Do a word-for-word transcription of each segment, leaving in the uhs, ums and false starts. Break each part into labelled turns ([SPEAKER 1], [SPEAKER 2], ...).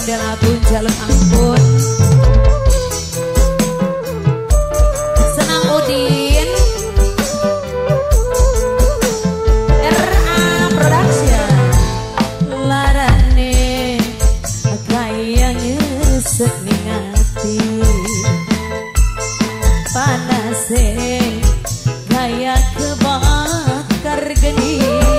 [SPEAKER 1] model aku jalur ampun. Senang Udin R A Production. Larane kaya ngesek ning ati, panase kaya kebakar geni.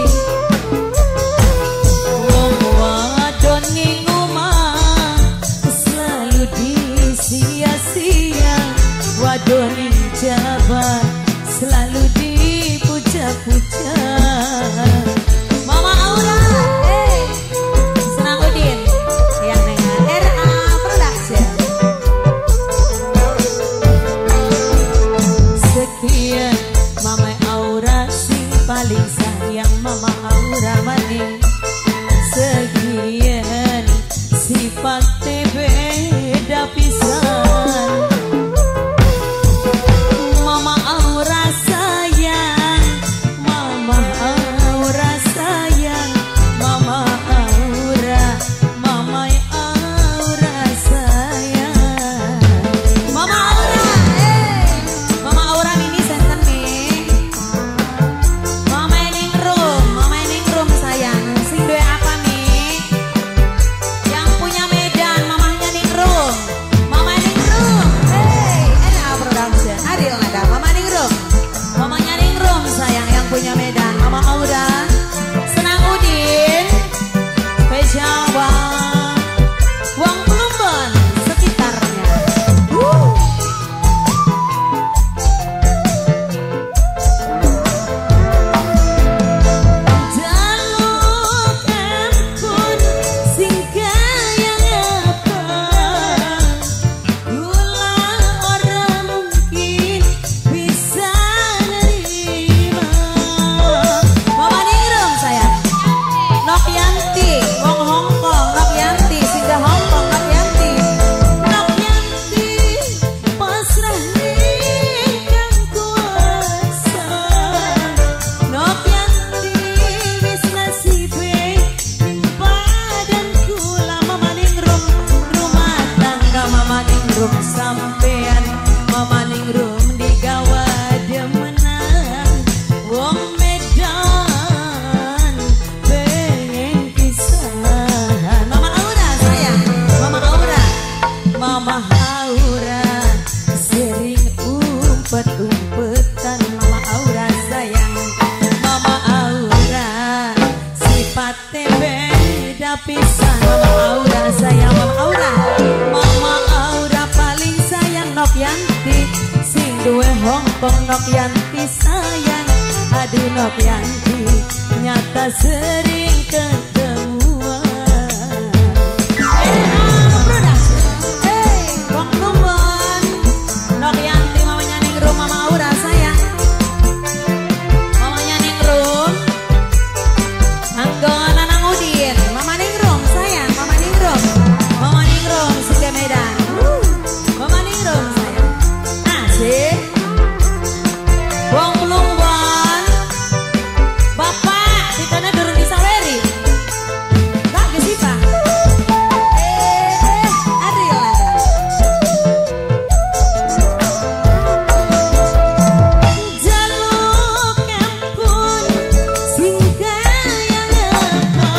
[SPEAKER 1] Wong wadon ning omah selalu disia-sia, wadon ning jabat selalu dipuja-puja. Mama Aura, hey, Senang Udin yang dengan R A Production. Sekian Mama Aura sing paling sayang, Mama Aura maning. Sekian sifatnya beda pisan, Mama Aura sayang, Mama Aura sayang, Mama Aura, Mama Aura sayang. Mama Aura, eh, Mama Aura ini senten nih. Mama Ening Room, Mama Ening Room sayang. Sing duwe apa nih? Yang punya Medan, mamahnya Ning Room. Mama Ning Room, hey, R A Production. Ariel ada Mama Ning Room, mamanya Ning Room sayang yang punya Medan. Mama Aura, Senang Udin, Pejawa, Wong Plumbon sekitarnya. Wuh. Jaluk ampun sing kaya apa, gula orang mungkin bisa nerima. Mama Ningrum sayang, Nok Yanti, Wong Hongkong, Nok Yanti, singgah Hongkong, Nok Yanti, Nok Yanti, pasrah ning kang kuasa. Nok Yanti wis nasibe ning badan kula. Mama Ningrum, rumah tangga Mama Ningrum sampean, Mama Ningrum digawa demenan. Wong Medan pengen pisahan. Mama Aura sayang, Mama Aura, Mama Aura sering umpet-umpetan. Mama Aura sayang, Mama Aura sifatnya beda pisan. Mama Aura sayang, Mama Aura, Mama Aura paling sayang. Nok Yanti sing duwe Hongkong, Nok Yanti sayang. Aduh Nok Yanti nyata sering ketemuan. R A Production, hey, Wong Plumbon, Nok Yanti mamanya Ningrum, Mama Aura sayang, mamanya Ningrum. Anggon Nanang Udin, Mama Ningrum sayang, Mama Ningrum, Mama Ningrum Sike Medan. Wuh, Mama Ningrum sayang. Asik. Wong Plumbon, Bapak ditanya durung disaweri. Kak gesi Pak. Eh, Ariel ada. Jaluk ampun sing kaya apa,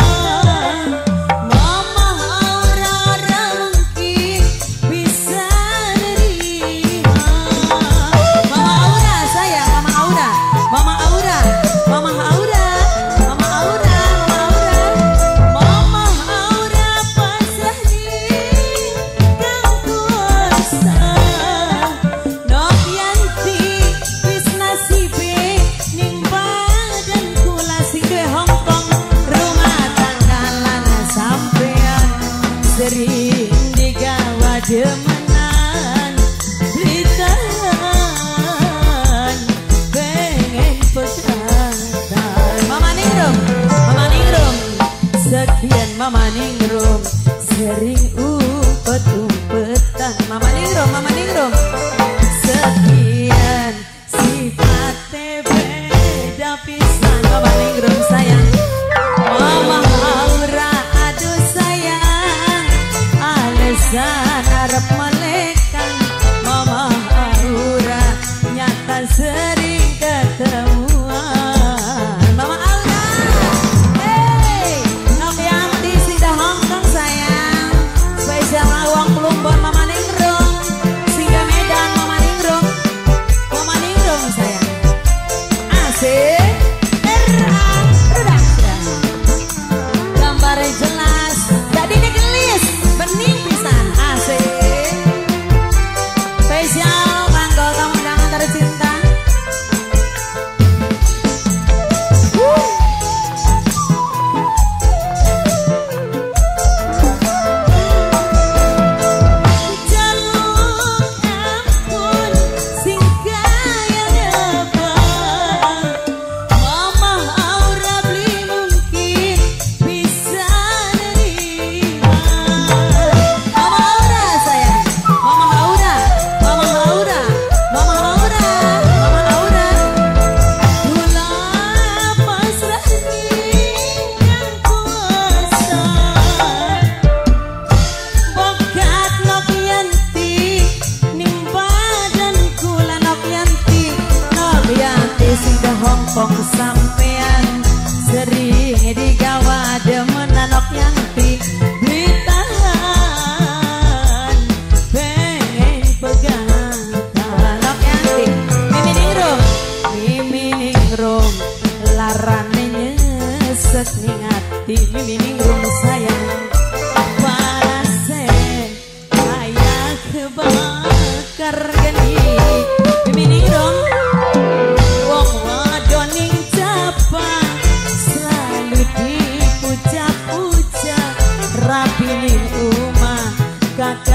[SPEAKER 1] Mama Aura ora mungkin bisa nerima. Mama Aura sayang, Mama Aura, Mama Aura, Mama Aura, Mama Aura, Mama Aura, Mama Aura pasrah ning kang kuasa. Nok Yanti wis nasibe ning badan kula. Sing duwe Hongkong, rumah tangga lan sampean sering digawa demenan. Ditahan pengen pegatan. Mama Ningrum, Mama Ningrum sekian. Mama Ningrum sering umpet-umpetan. Mama Ningrum, Mama Ningrum sekian sifatnya beda pisan. Mama Ningrum sayang, Mama Aura aduh sayang, pisan arep melekan mama aura nyata sering ketemuan mama Aura. Hey Nok Yanti singgah Hongkong sayang spesial awang Plumbon mama Ningrum singgah Medan mama Ningrum mama Ningrum sayang asik gambarnya jelas jadi ini gelis bening pisan asik spesial mangga kamu jangan tercinta. Hongkong sampean sering digawa demen Nok Yanti Blitan pengen pegang Nok Yanti Mimi Ningrum Mimi Ningrum larane nyesek ning ati Mimi Ningrum sayang parasen kayak kebakar geni Mimi Ningrum selalu dipuja-puja rapi ning umah kakak